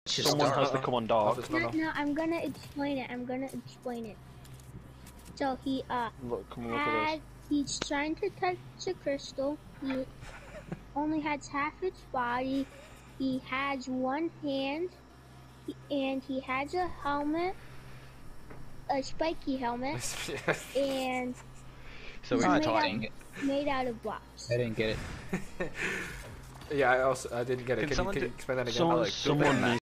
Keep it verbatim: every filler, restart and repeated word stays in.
Someone has to come on dark. No, no, I'm gonna explain it. I'm gonna explain it. So he uh Look, come and look had at this. he's trying to touch the crystal. He only has half its body. He has one hand, he, and he has a helmet, a spiky helmet, and So he's we're made talking. out, made out of blocks. I didn't get it. Yeah, I also I didn't get it. Can Can, you, someone can you do- explain that again? Someone, Alex? someone